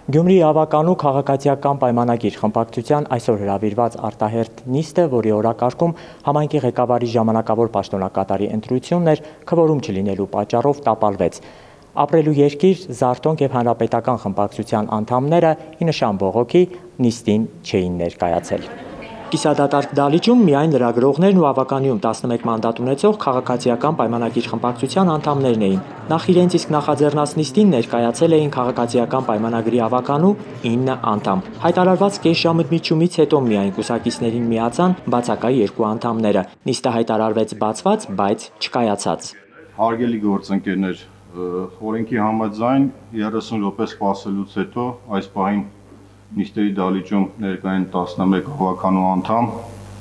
Գյումրիի ավականու քաղաքացիական պայմանագիր խմբակցության այսօր հրավիրված արտահերթ նիստը, որի օրակարգում համայնքի ղեկավարի ժամանակավոր պաշտոնակատարի ընտրությունն էր, քվորում չլինելու պատճառով տապալվեց։ Ապրելու երկիր, Զարթոնք և Հանրապետական խմբակցության անդամները ի նշան բողոքի նիստին չէին ներկայացել։ Կիսադատարկ դահլիճում միայն լրագրողներն ու ավականիում 11 մանդատ ունեցող քաղաքացիական պայմանագիր խմբակցության անդամներն էին։ Նախ իրենց իսկ նախաձեռնած նիստին ներկայացել էին քաղաքացիական պայմանագրի ավականու 9 անդամ։ Հայտարարված կես ժամը միջումից հետո միայն կուսակիցներին միացան բացակայ 2 անդամները։ Նիստը հայտարարվեց բացված, բայց չկայացած։ Հարգելի գործընկերներ, օրենքի համաձայն 30 րոպե սպասելուց հետո այս պահին նիստերի դահլիճում ներկա են 11 ավականու անդամ,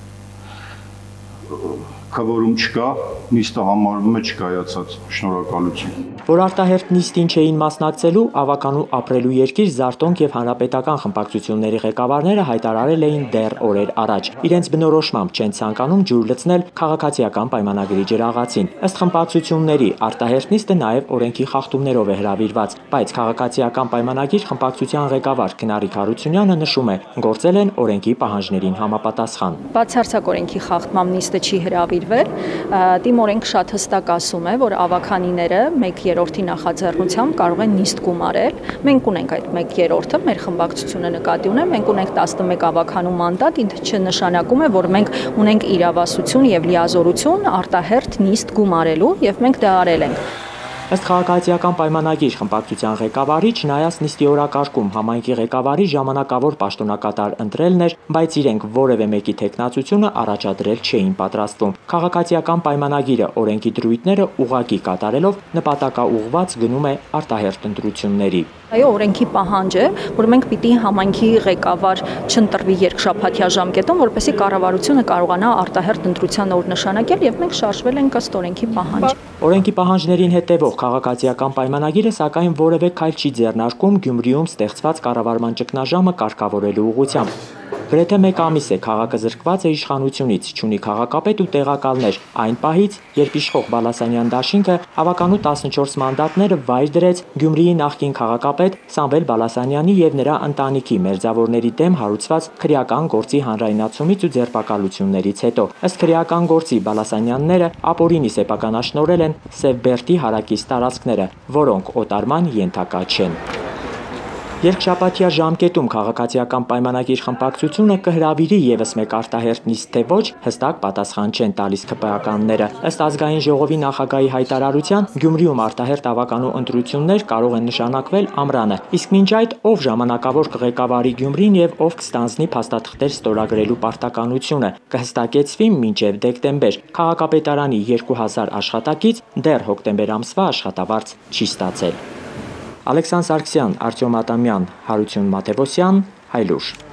քվորում չկա, նիստը համարվում է չկայացած։ Շնորհակալություն։ Որ արտահերթ նիստին չէին մասնակցելու, ավականու ապրելու երկիր, Զարթոնք և Հանրապետական խմբակցությունների ղեկավարները հայտարարել էին դեռ օրեր առաջ։ Իրենց բնորոշմամբ չեն ցանկանում ջուր լցնել քաղաքացիական պայմանագրի ջրաղացին։ Ըստ խմբակցությունների, արտահերթ նիստը նաև օրենքի խախտումներով է հրավիրված, բայց քաղաքացիական պայմանագիր խմբակցության ղեկավար Քնարիկ Հարությունյանը նշում է, գործել են օրենքի պահանջներին համապատասխան։ Բացարձակ օրենքի խախտմամբ նիստը չի հրավիրվել, դիմօրենքը շատ հստակ ասում է, որ ավականիները 1/3-ի նախաձեռնությամբ կարող են նիստ գումարել։ Մենք ունենք այդ 1/3-ը, մեր խմբակցությունը նկատի ունեմ, մենք ունենք 11 ավականու մանդատ, ինչը նշանակում է, որ մենք ունենք իրավասություն եւ լիազորություն արտահերթ նիստ գումարելու եւ մենք դա արել ենք։ Ըստ քաղաքացիական պայմանագիր խմբակցության ղեկավարի, չնայած նիստի օրակարգում համայնքի ղեկավարի ժամանակավոր պաշտոնակատար ընտրելն էր, բայց իրենք որևէ մեկի թեկնածությունը առաջադրել չէին պատրաստվում։ Քաղաքացիական պայմանագիրը օրենքի դրույթները ուղղակի կատարելով նպատակաուղղված գնում է արտահերթ ընտրությունների։ Այո, օրենքի պահանջ է, որ մենք պիտի համայնքի ղեկավար չընտրվի երկշաբաթյա ժամկետում, որպեսզի կառավարությունը կարողանա արտահերթ ընտրության օր նշանակել եւ մենք շարժվել ենք ըստ օրենքի պահանջի։ Օրենքի պահանջներին հետևող քաղաքացիական պայմանագիրը սակայն որևէ քայլ չի ձեռնարկում Գյումրիում ստեղծված կառավարման ճգնաժամը կարգավորելու ուղղությամբ։ Գրեթե 1 ամիս է քաղաքը զրկված է իշխանությունից, չունի քաղաքապետ ու տեղակալներ, այն պահից, երբ իշխող Բալասանյան դաշինքը ավականու 14 մանդատները վայր դրեց Գյումրիի նախկին քաղաքապետ Սամվել Բալասանյանի եւ նրա ընտանիքի մերձավորների դեմ հարուցված քրեական գործի հանրայնացումից ու ձերբակալություններից հետո։ Ըստ քրեական գործի Բալասանյանները ապօրինի սեփականաշնորհել են Սևբերդի հարակից տարածքները, որոնք օտարման ենթակա չեն։ Երկշաբաթյա ժամկետում քաղաքացիական պայմանագիր խմբակցությունը կհրավիրի եւս մեկ արտահերթ նիստ թե ոչ, հստակ պատասխան չեն տալիս ՔՊԱ-կանները։ Ըստ ազգային ժողովի նախագահի հայտարարության, Գյումրիում արտահերթ ավականու ընտրություններ կարող են նշանակվել ամռանը, իսկ մինչ այդ ով ժամանակավոր կղեկավարի Գյումրին եւ ով կստանձնի փաստաթղթեր ստորագրելու պարտականությունը, կհստակեցվի մինչեւ դեկտեմբեր։ Քաղաքապետարանի 2000 աշխատակից դեռ հոկտեմբեր ամսվա աշխատավարձ չի ստացել։ Ալեքսանդր Սարգսյան, Արտյոմ Ադամյան, Հարություն Մաթևոսյան, Հայլուր։